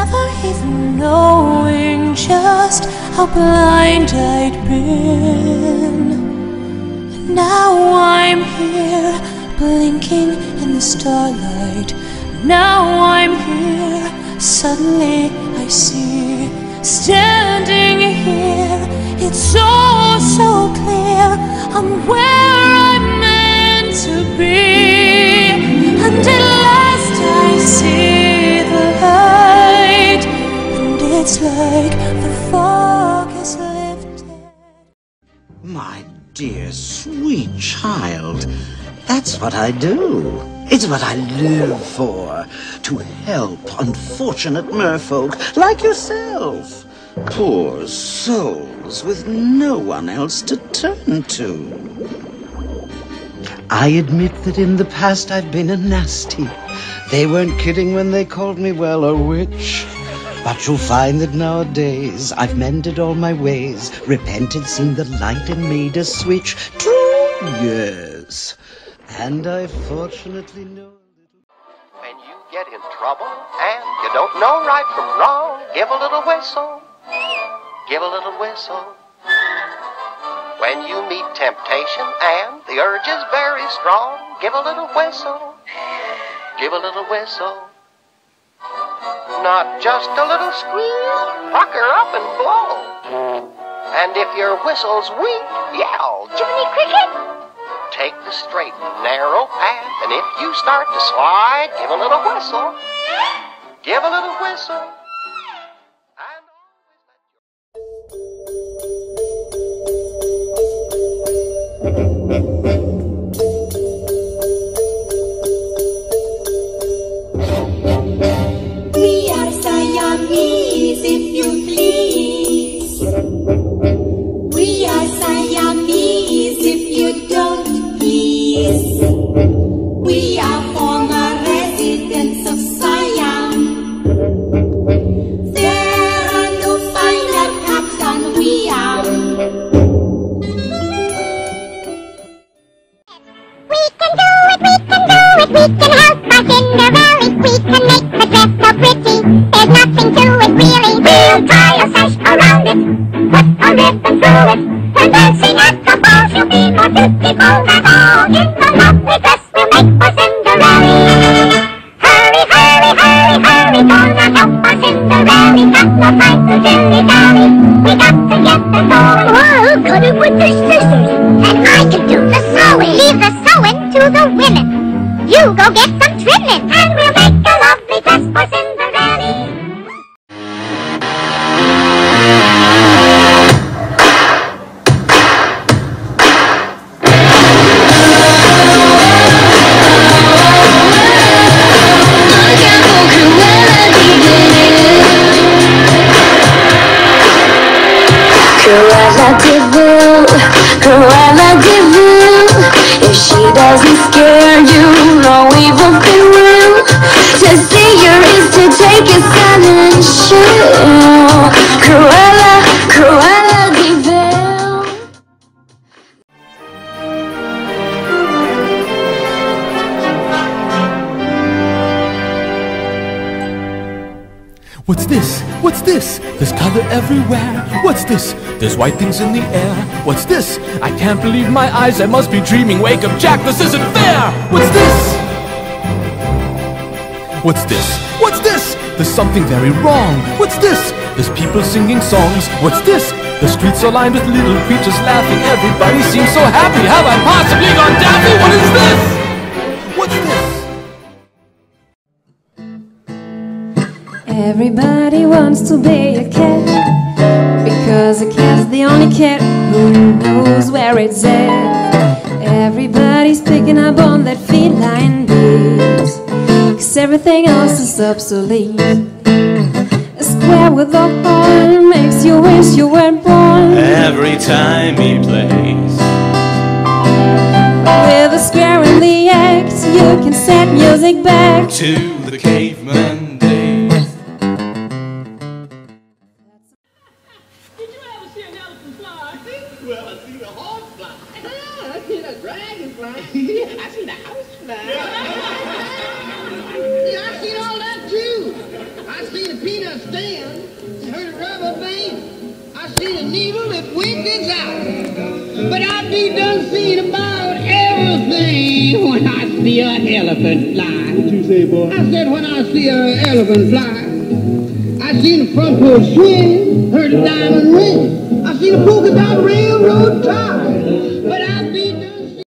never even knowing just how blind I'd been. And now I'm here, blinking in the starlight. Now I'm here, suddenly I see, standing here, it's all so clear, I'm where I'm meant to be. And at last I see the light, and it's like the fog is lifted. My dear, sweet child, that's what I do. It's what I live for, to help unfortunate merfolk like yourself. Poor souls with no one else to turn to. I admit that in the past I've been a nasty. They weren't kidding when they called me, well, a witch. But you'll find that nowadays I've mended all my ways, repented, seen the light, and made a switch. True, yes. And I fortunately know a little. When you get in trouble and you don't know right from wrong, give a little whistle. Give a little whistle. When you meet temptation and the urge is very strong, give a little whistle. Give a little whistle. Not just a little squeal, pucker up and blow. And if your whistle's weak, yell, Jiminy Cricket. Take the straight and narrow path, and if you start to slide, give a little whistle. Give a little whistle. And we are Siamese, if you please. We are Siamese, if you don't please. We are former residents of Siam. There are no finer cups than we are. We can do it, we can do it, we can help our Cinderella. We can make the dress so pretty, there's nothing to it really. We'll tie a sash around it, put a ribbon through it, and dancing at the ball she'll be more beautiful than all. In the lovely dress we'll make for Cinderella. Hurry, hurry, hurry, hurry, gonna help our Cinderella. Got no time to dilly-dally, we got to get the going. Whoa, cut it with the scissors, and I can do the sewing. Leave the sewing to the women. You go get some trimming, and we'll make a lovely dress for Cinderella. Cruella de Vil, Cruella de Vil. If she doesn't scare you, no evil thing will. To see her is to take a silent chill. Cruella, Cruella de Vil. What's this? What's this? There's color everywhere. What's this? There's white things in the air. What's this? I can't believe my eyes. I must be dreaming. Wake up, Jack. This isn't fair. What's this? What's this? What's this? There's something very wrong. What's this? There's people singing songs. What's this? The streets are lined with little creatures laughing. Everybody seems so happy. Have I possibly gone daffy? What is this? What's this? Everybody wants to be a cat, because a cat's the only cat who knows where it's at. Everybody's picking up on that feline beat, 'cause everything else is obsolete. A square with a horn makes you wish you weren't born. Every time he plays, with a square in the act, you can set music back to the caveman days. Well, I seen a horse fly. I seen a dragon fly. I seen a house fly. Yeah, I seen all that too. I I seen a peanut stand, heard a rubber band. I seen a needle that winked its eye. But I be done seen about everything when I see an elephant fly. What you say, boy? I said when I see an elephant fly. I seen the front porch swing, heard a diamond ring. I seen a polka dot railroad tie.